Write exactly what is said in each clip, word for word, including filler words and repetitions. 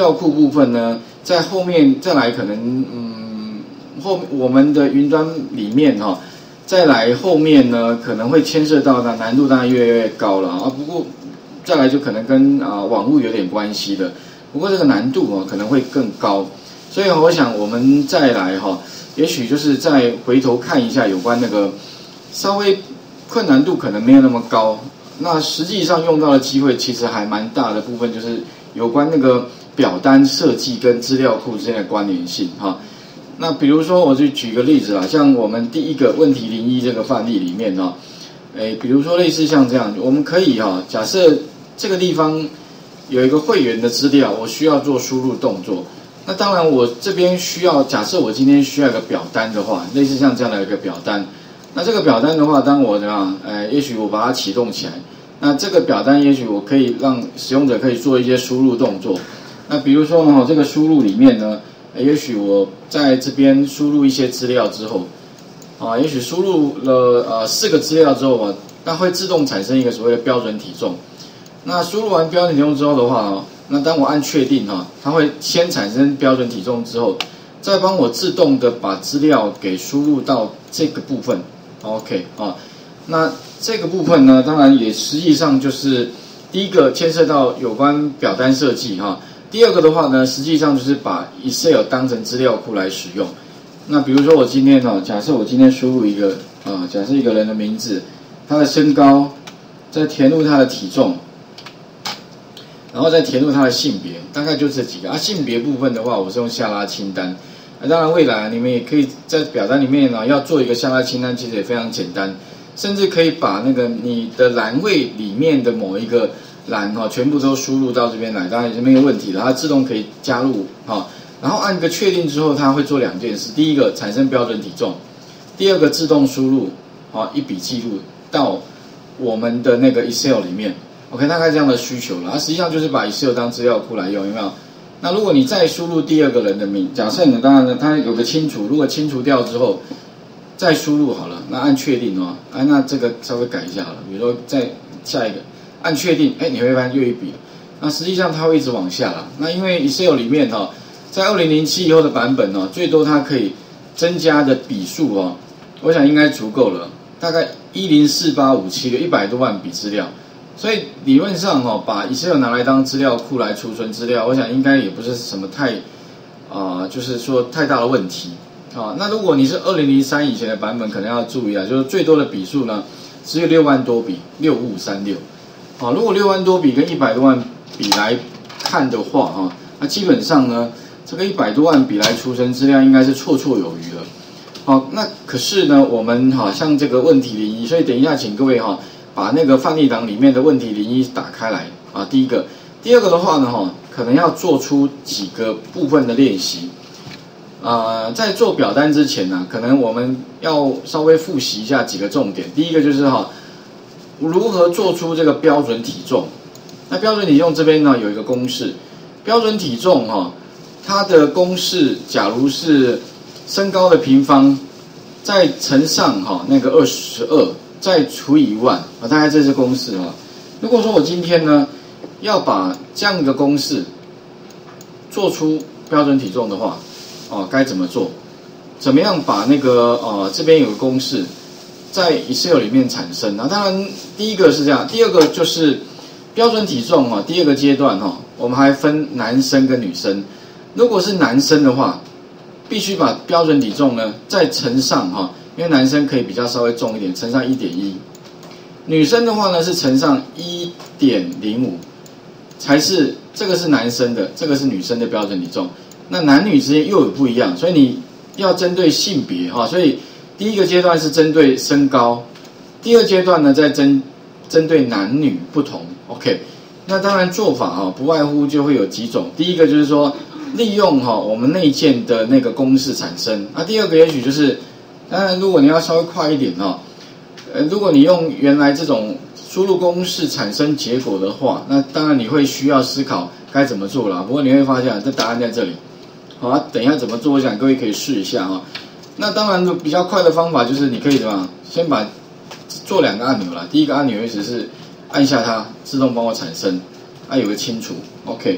料库部分呢，在后面再来可能嗯后我们的云端里面哈、哦，再来后面呢可能会牵涉到的难度当然越来越高了啊。不过再来就可能跟啊网络有点关系的，不过这个难度啊可能会更高，所以我想我们再来哈、哦，也许就是再回头看一下有关那个稍微困难度可能没有那么高。那实际上用到的机会其实还蛮大的部分，就是有关那个表单设计跟资料库之间的关联性哈。那比如说，我就举个例子啦，像我们第一个问题零一这个范例里面哈，诶，比如说类似像这样，我们可以哈，假设这个地方有一个会员的资料，我需要做输入动作。那当然，我这边需要假设我今天需要一个表单的话，类似像这样的一个表单。那这个表单的话，当我怎么样？呃，也许我把它启动起来。那这个表单，也许我可以让使用者可以做一些输入动作。那比如说哈，这个输入里面呢，也许我在这边输入一些资料之后，啊，也许输入了呃四个资料之后啊，那会自动产生一个所谓的标准体重。那输入完标准体重之后的话，那当我按确定哈，它会先产生标准体重之后，再帮我自动的把资料给输入到这个部分。OK 啊，那这个部分呢，当然也实际上就是第一个牵涉到有关表单设计哈，第二个的话呢，实际上就是把 Excel 当成资料库来使用。那比如说我今天哈，假设我今天输入一个啊，假设一个人的名字，他的身高，再填入他的体重，然后再填入他的性别，大概就这几个啊。性别部分的话，我是用下拉清单。那当然，未来你们也可以在表单里面呢，要做一个下拉清单，其实也非常简单，甚至可以把那个你的栏位里面的某一个栏哈，全部都输入到这边来，当然也是没有问题的，它自动可以加入哈。然后按个确定之后，它会做两件事：第一个产生标准体重，第二个自动输入啊一笔记录到我们的那个 Excel 里面。OK， 大概这样的需求了。它实际上就是把 Excel 当资料库来用，有没有？那如果你再输入第二个人的名，假设你当然呢，它有个清除，如果清除掉之后，再输入好了，那按确定哦，啊，那这个稍微改一下好了，比如说再下一个，按确定，哎，你会发现又一笔了。那实际上它会一直往下了。那因为 Excel 里面哈，在二零零七以后的版本哦，最多它可以增加的笔数哦，我想应该足够了，大概一零四八五七的一百多万笔资料。所以理论上哈、哦，把 Excel 拿来当资料库来储存资料，我想应该也不是什么太啊、呃，就是说太大的问题啊。那如果你是二零零三以前的版本，可能要注意啊，就是最多的笔数呢只有六万多笔，六五三六。啊，如果六万多笔跟一百多万笔来看的话哈，那基本上呢，这个一百多万笔来储存资料应该是绰绰有余了。好，那可是呢，我们哈像这个问题零一，所以等一下请各位哈。把那个范例档里面的问题零一打开来啊，第一个，第二个的话呢，哈，可能要做出几个部分的练习，啊、呃，在做表单之前呢、啊，可能我们要稍微复习一下几个重点。第一个就是哈，如何做出这个标准体重。那标准体重这边呢有一个公式，标准体重哈，它的公式假如是身高的平方，再乘上哈那个二十二。再除以一万啊，大概这是公式啊。如果说我今天呢要把这样一个公式做出标准体重的话，哦，该怎么做？怎么样把那个呃这边有个公式在 Excel 里面产生？那当然第一个是这样，第二个就是标准体重啊。第二个阶段哈、哦，我们还分男生跟女生。如果是男生的话，必须把标准体重呢再乘上哈、哦。因为男生可以比较稍微重一点，乘上 一点一， 女生的话呢是乘上 一点零五， 才是这个是男生的，这个是女生的标准体重。那男女之间又有不一样，所以你要针对性别哈，所以第一个阶段是针对身高，第二阶段呢再针针对男女不同。OK， 那当然做法哈不外乎就会有几种，第一个就是说利用哈我们内建的那个公式产生，那第二个也许就是。当然，如果你要稍微快一点哈、哦，呃，如果你用原来这种输入公式产生结果的话，那当然你会需要思考该怎么做啦。不过你会发现，这答案在这里。好啊，等一下怎么做，我想各位可以试一下哈、哦。那当然，比较快的方法就是你可以怎么样，先把做两个按钮啦。第一个按钮意思是按下它，自动帮我产生，啊有个清除 ，OK。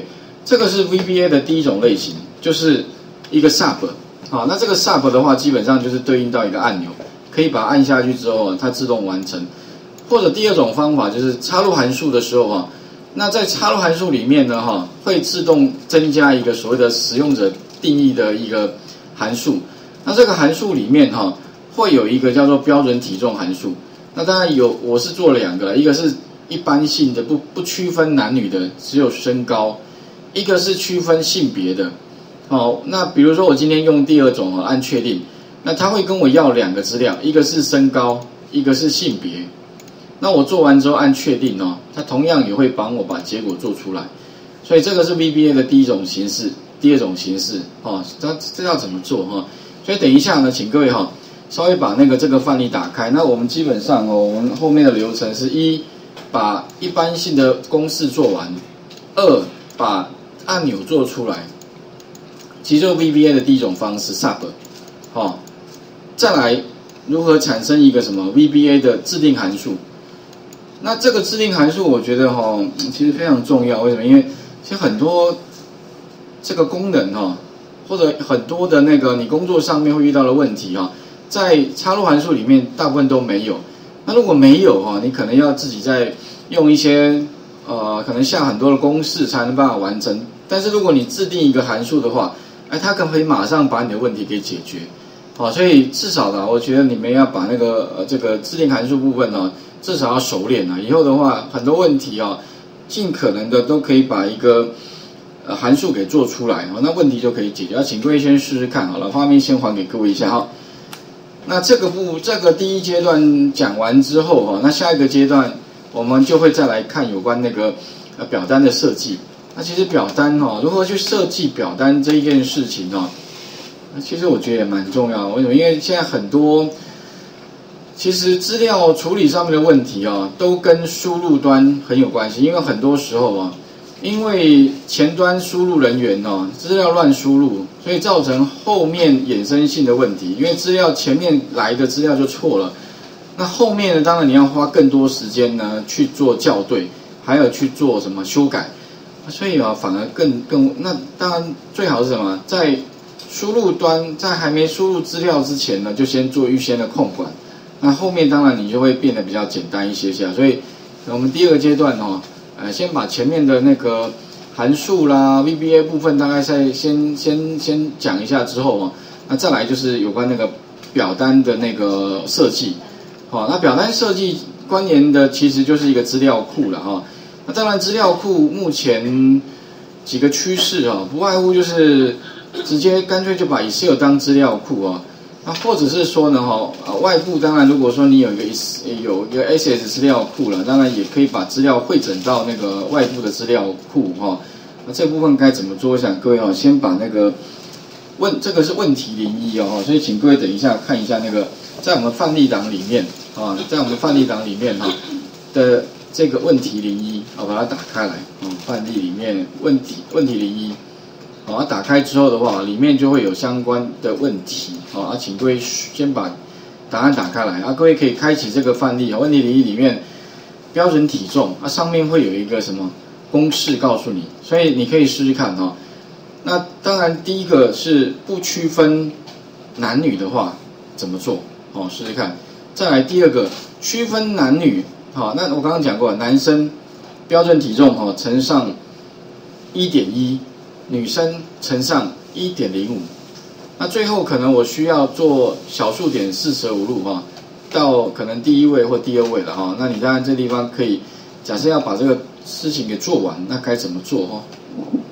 这个是 V B A 的第一种类型，就是一个 sub。好，那这个 sub 的话，基本上就是对应到一个按钮，可以把它按下去之后，它自动完成。或者第二种方法就是插入函数的时候啊，那在插入函数里面呢，哈，会自动增加一个所谓的使用者定义的一个函数。那这个函数里面哈，会有一个叫做标准体重函数。那当然有，我是做了两个，一个是一般性的，不不区分男女的，只有身高；一个是区分性别的。好，那比如说我今天用第二种啊，按确定，那他会跟我要两个资料，一个是身高，一个是性别。那我做完之后按确定哦，它同样也会帮我把结果做出来。所以这个是 V B A 的第一种形式，第二种形式哦，这这要怎么做哈？所以等一下呢，请各位哈，稍微把那个这个范例打开。那我们基本上哦，我们后面的流程是一，把一般性的公式做完；二，把按钮做出来。其实就是 V B A 的第一种方式 sub， 哦，再来如何产生一个什么 V B A 的制定函数。那这个制定函数，我觉得哈、哦，其实非常重要。为什么？因为其实很多这个功能哈、哦，或者很多的那个你工作上面会遇到的问题哈、哦，在插入函数里面大部分都没有。那如果没有哈、哦，你可能要自己再用一些呃，可能下很多的公式才能办法完成。但是如果你制定一个函数的话，哎，它可以马上把你的问题给解决。好、哦，所以至少呢，我觉得你们要把那个呃这个制定函数部分呢、哦，至少要熟练啊。以后的话，很多问题啊、哦，尽可能的都可以把一个呃函数给做出来，哦，那问题就可以解决。那请各位先试试看好了，画面先还给各位一下哈、哦。那这个部这个第一阶段讲完之后哈、哦，那下一个阶段我们就会再来看有关那个呃表单的设计。那其实表单哦，如何去设计表单这一件事情哦。其实我觉得也蛮重要的，为什么？因为现在很多其实资料处理上面的问题啊，都跟输入端很有关系。因为很多时候啊，因为前端输入人员哦，资料乱输入，所以造成后面衍生性的问题。因为资料前面来的资料就错了，那后面呢，当然你要花更多时间呢去做校对，还有去做什么修改。所以啊，反而更更那当然最好是什么，在输入端在还没输入资料之前呢，就先做预先的控管。那后面当然你就会变得比较简单一些些。所以我们第二个阶段哦，呃，先把前面的那个函数啦、V B A 部分大概再先先先讲一下之后啊，那再来就是有关那个表单的那个设计。好，那表单设计关联的其实就是一个资料库了哈。那当然资料库目前几个趋势啊，不外乎就是直接干脆就把 Excel 当资料库啊，那或者是说呢哈，呃外部当然如果说你有一个有一个 S S 资料库了，当然也可以把资料汇整到那个外部的资料库哈。那这部分该怎么做？我想各位哈，先把那个问这个是问题零一哦，所以请各位等一下看一下那个在我们范例档里面啊，在我们范例档里面哈的这个问题零一，我把它打开来啊，范例里面问题问题零一。好，打开之后的话，里面就会有相关的问题。好，啊，请各位先把答案打开来。啊，各位可以开启这个范例。问题零一里面标准体重，啊，上面会有一个什么公式告诉你，所以你可以试试看哈。那当然，第一个是不区分男女的话怎么做？哦，试试看。再来第二个区分男女，好，那我刚刚讲过，男生标准体重哦乘上一点一。女生乘上 一点零五， 那最后可能我需要做小数点四舍五入哈，到可能第一位或第二位了哈。那你当然这地方可以假设要把这个事情给做完，那该怎么做哈？